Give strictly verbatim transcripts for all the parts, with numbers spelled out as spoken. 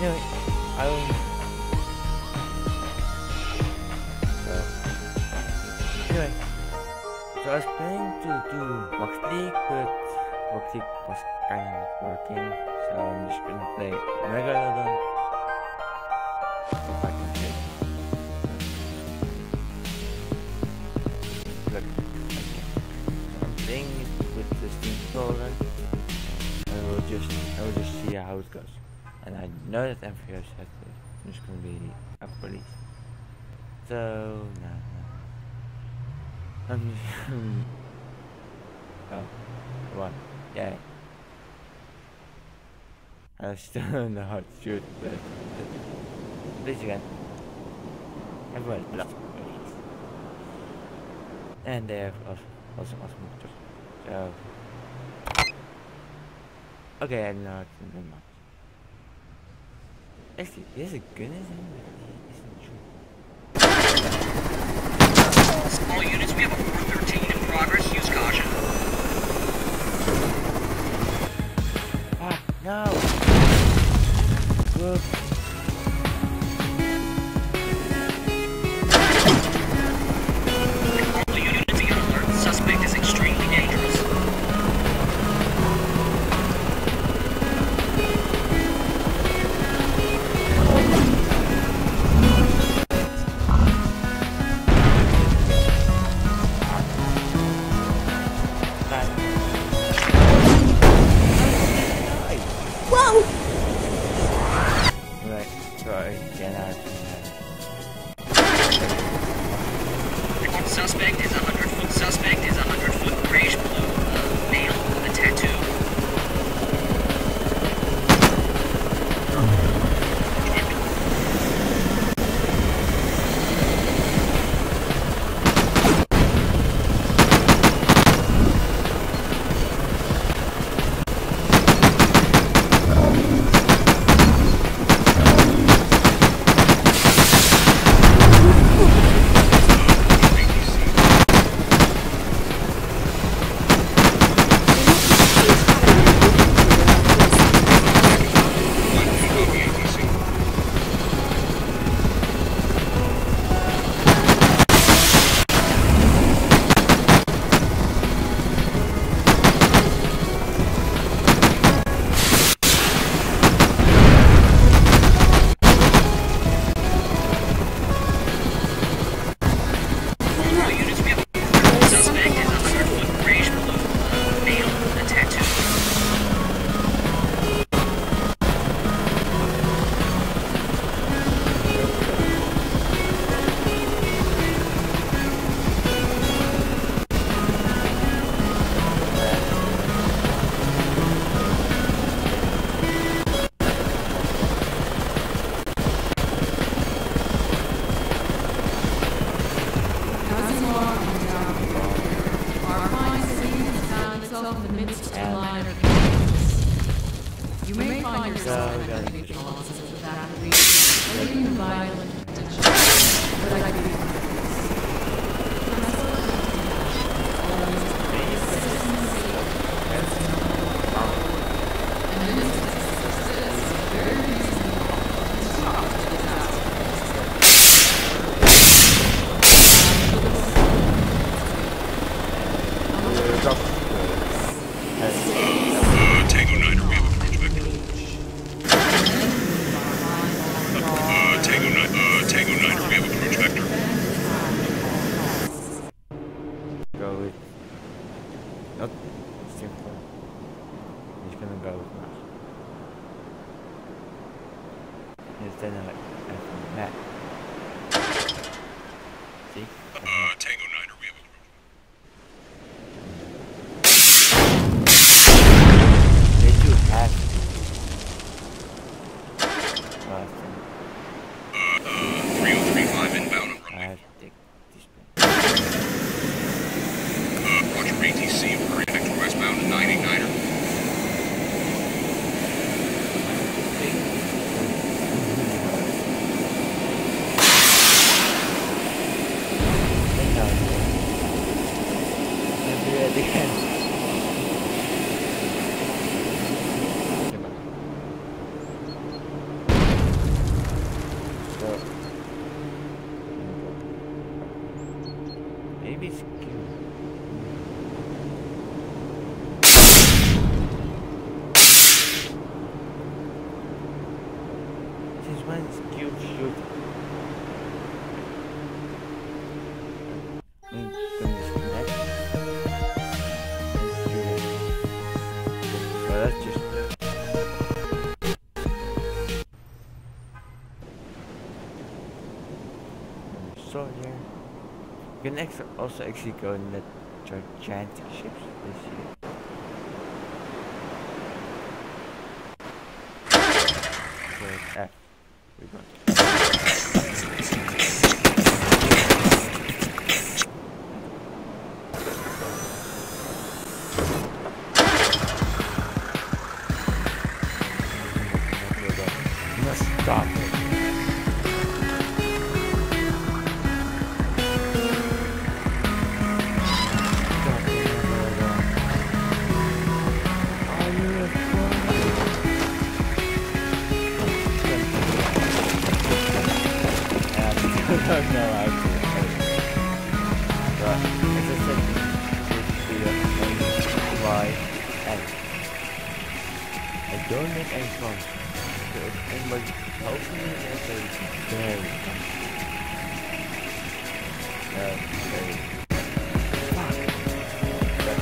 anyway, I'll. So, anyway, so I was planning to do Box League, but Box League was kind of not working, so I'm just gonna play Omegalodon. If I can say. Look, okay. So I'm playing it with the Steam controller. I will just, I will just see how it goes. And I know that M V O said it's gonna be up release. So no, no. I'm just oh, one, yeah. I still don't know how to shoot, but please again. Everyone is blocked. And they have also, also awesome motors. So okay, I know how to do much. Actually, there's a gun in there, but it isn't true. All units, we have a four thirteen in progress. Use caution. Ah, no! Whoop. All units, be on alert. The suspect is extremely dangerous. Suspect is a hundred foot. Suspect is a hundred foot grayish blue. Uh, male with a tattoo. You may find yourself in a individual losses of that region, or even violent detention. But I do Then I like that. See? Uh, Tango nine, are we able to... They do have last thing. Uh, uh, three oh three five inbound on I runway. have to take this one. Uh, Roger A T C, we're in Vector westbound nine eight niner. one is cute shoot. Mm, then disconnect. And shoot it. So that's just so here. You can ex also actually go in the gigantic ships this year. So it's F. We're going to You must stop it. I don't know how to but as I said, this video only why and I don't make any fun. So if anybody helps me, then say very fun. No, very fuck. That's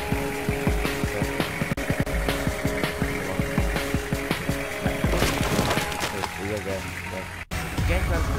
so we are there. Can't grab the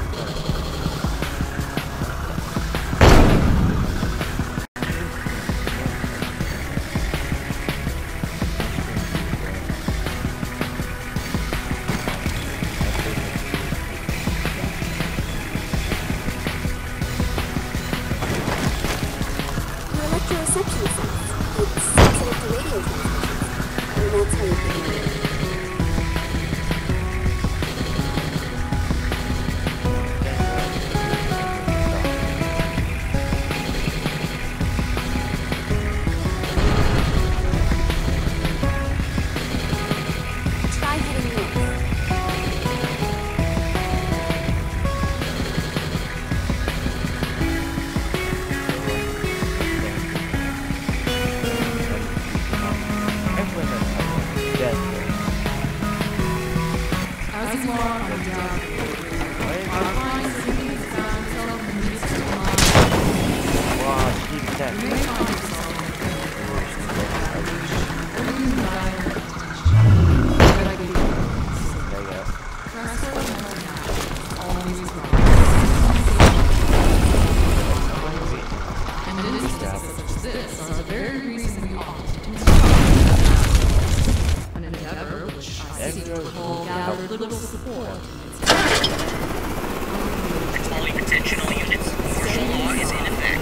Calling attention all units. Martial law is in effect.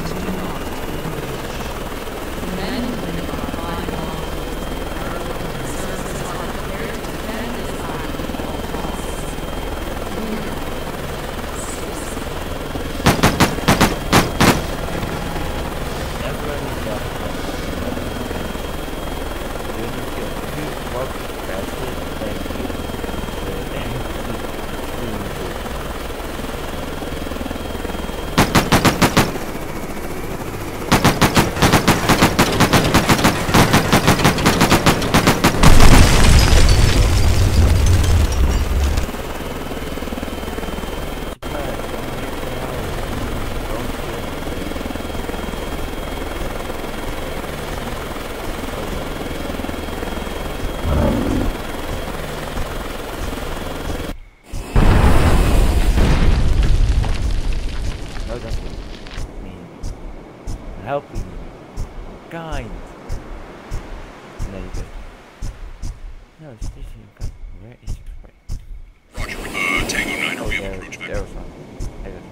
Helping you, kind. And then you go, no, it's this here. Where is it? Right. Roger. Uh, Tango nine, Oh, we have there, approach there vector. was one. I got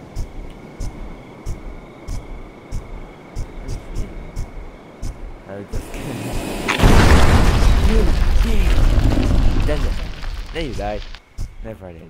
one. I just you did. Then, then you died. Never did.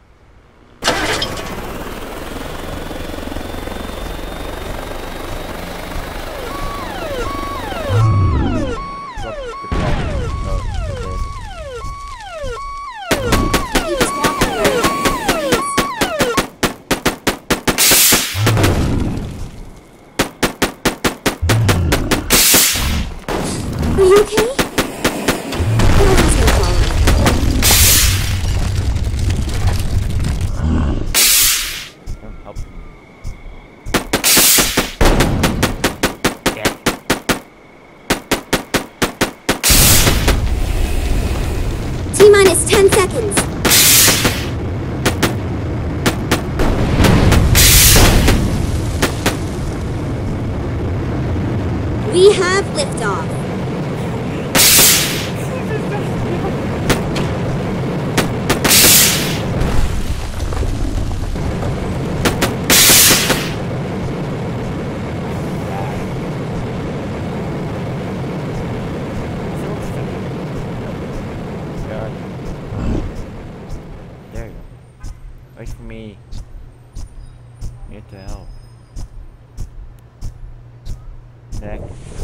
Are you okay? No one's gonna follow me. ten seconds. We have liftoff. There you go. Wait for me. What the hell? Neck.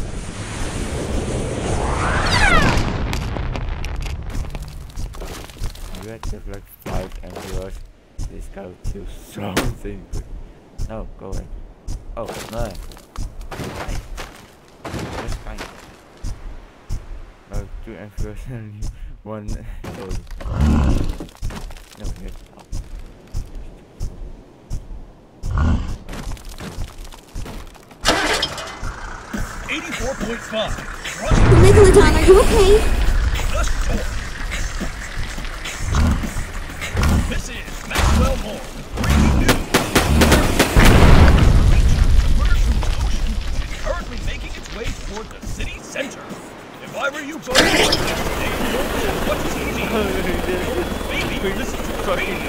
You had to have like five embryos. This guy would do something good. No, go away. Oh, no. Just fine. No, two embryos and one total. No, good. eighty-four point five. Omegalodon, are you okay? This is Maxwell Moore. Breaking news. Is currently making its way toward the city center. If I were you both, what T V? Maybe listen to the radio.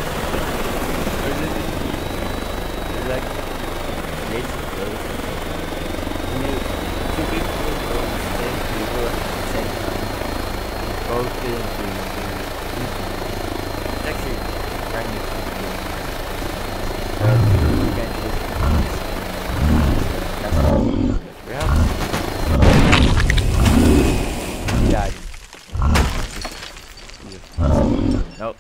Like, basic clothes. When you, two people go to the same people at the same time, both didn't do anything. It's actually kind of cool. But you can't just, that's all. That's real. Yeah. Nope.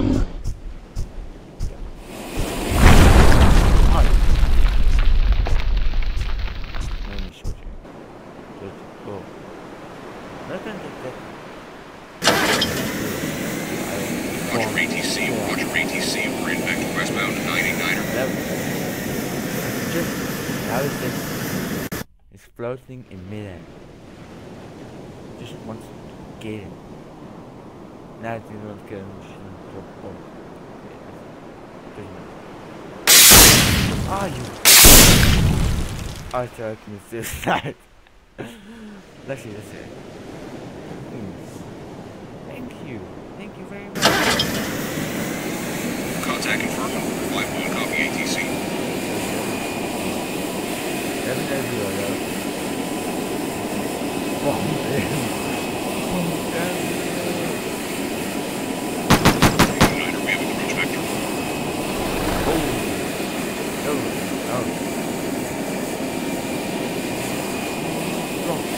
Roger A T C, Roger A T C, we're in back westbound nine eighty-niner. Just how is this exploding in midair? Just wants to get him. Now it's not getting the bomb. Ah, you. I tried to miss this side. Let's see, let's see. Thank you. Thank you very much. Contact confirmed. five one copy A T C. Every day we are out. Bomb him. Bomb him. United, we have approach vector. Oh. No. No. Wrong.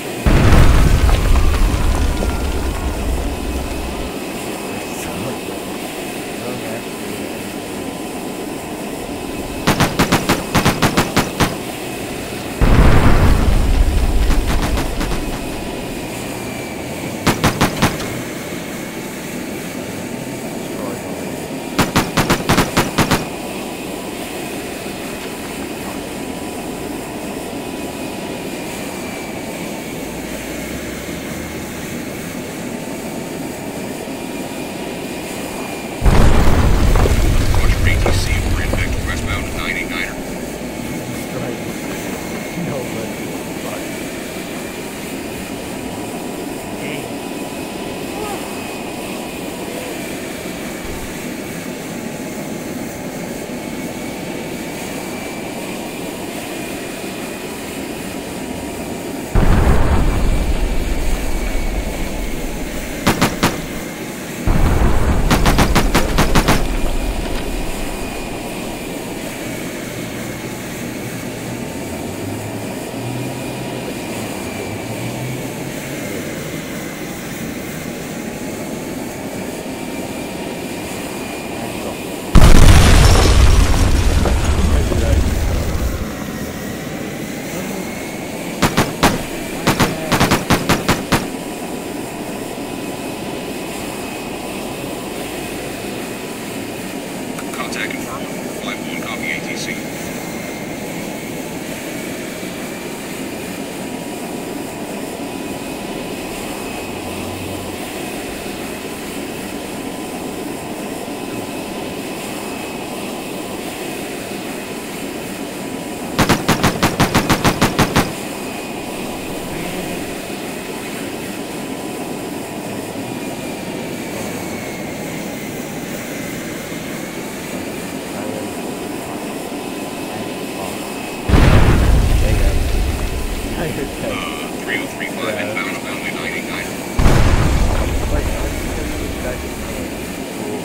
three oh three five Yeah. inbound on runway ninety-nine. Wait, I think this guy just made cool,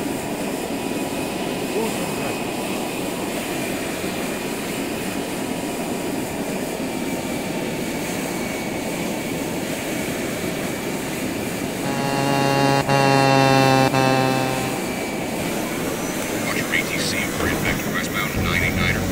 cool. Ooh, right. Roger, A T C, we're in vector westbound ninety-niner.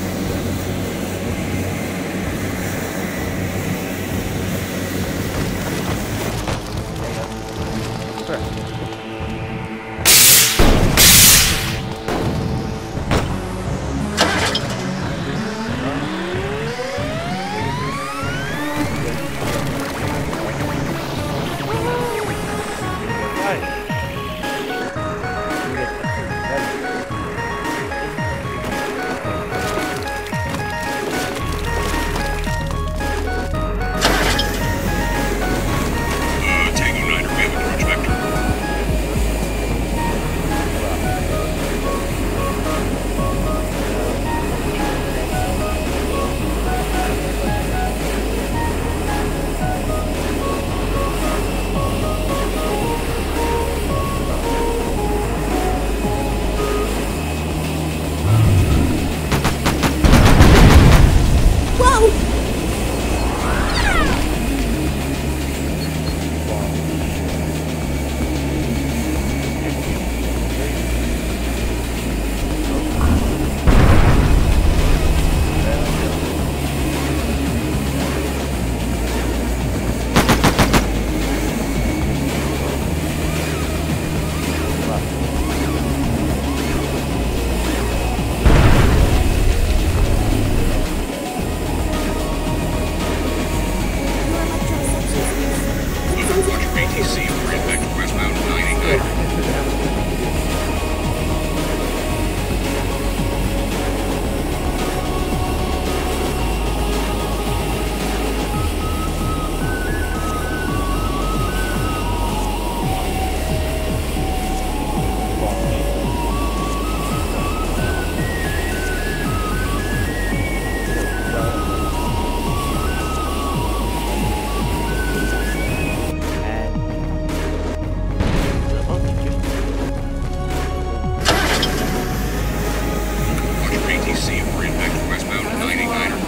Uh, Tango Niner, we have approach vector. Whoa! Roger, A T C, we're in vector westbound ninety-niner. Roger, A T C, we're in vector westbound ninety-niner.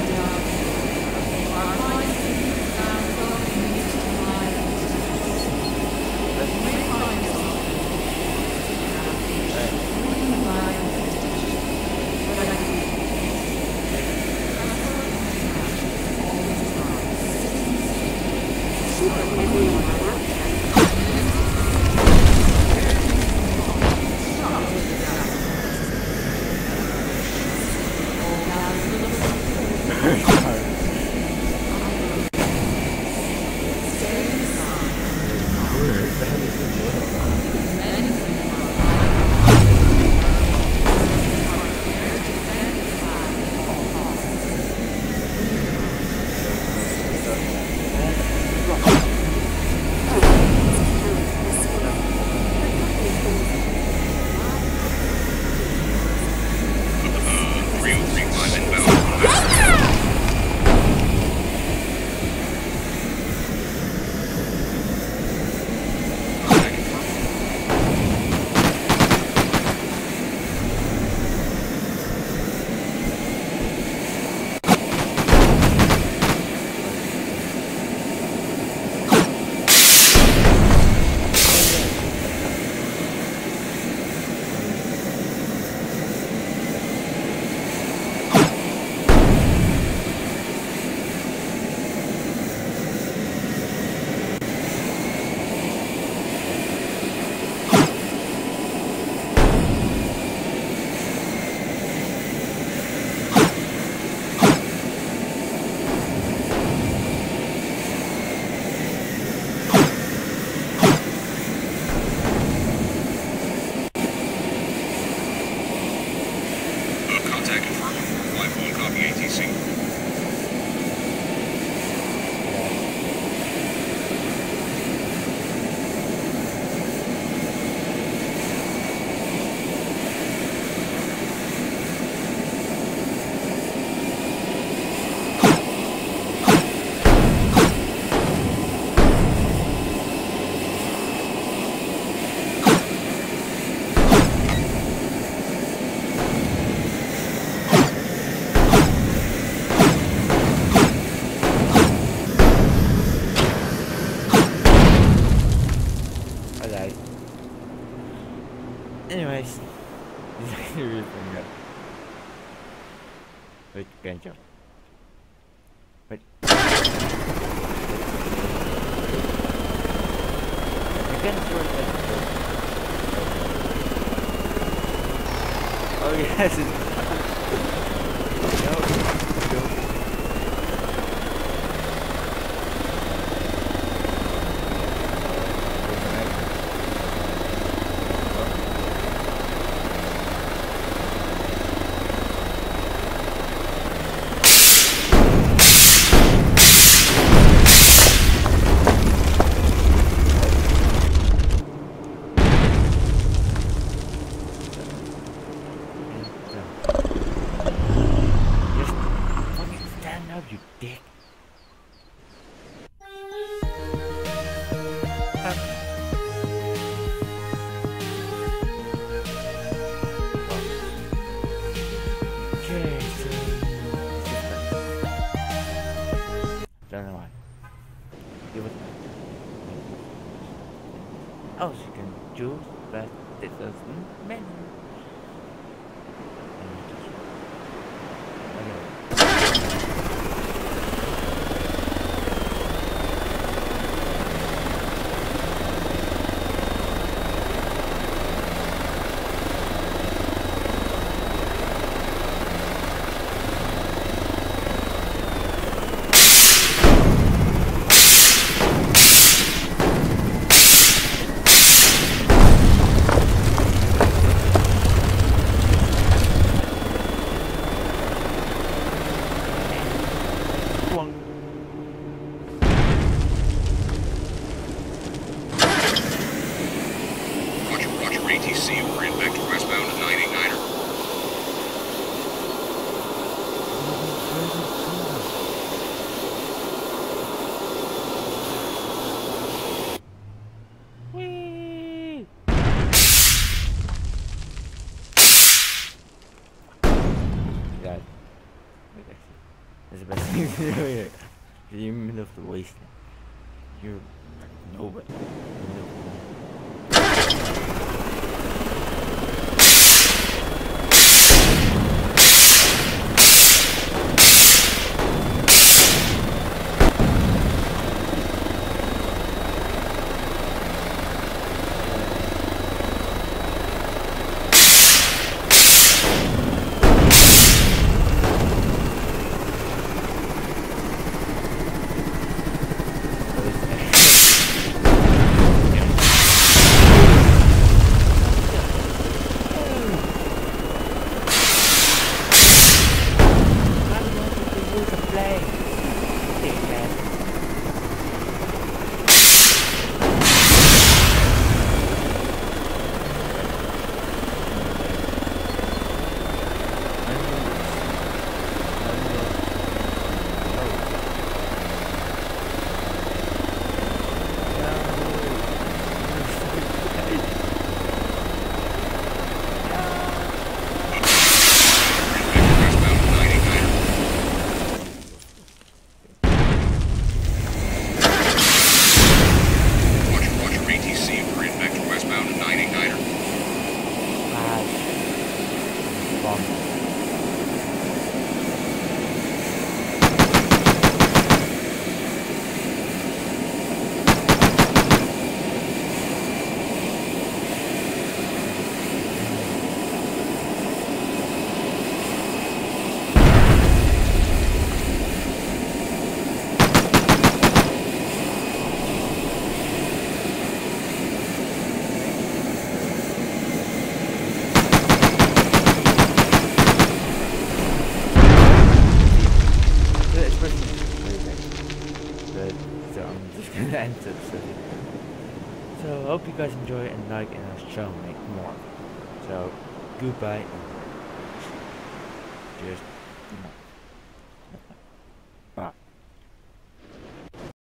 Wait, can't jump. Wait. You can throw that. Oh yes, it's no, no. Just fucking stand up, you dick. Okay, so don't know why. Give it. Oh, she can choose, but this doesn't matter. Roger, Roger, A T C, we're in vector westbound at nine eight niner. Whee! God. Wait, actually, that's the best thing to do here. You're in the middle of the wasteland. You're nobody. End of the episode. So I hope you guys enjoy and like, and I'll show make more. So goodbye and just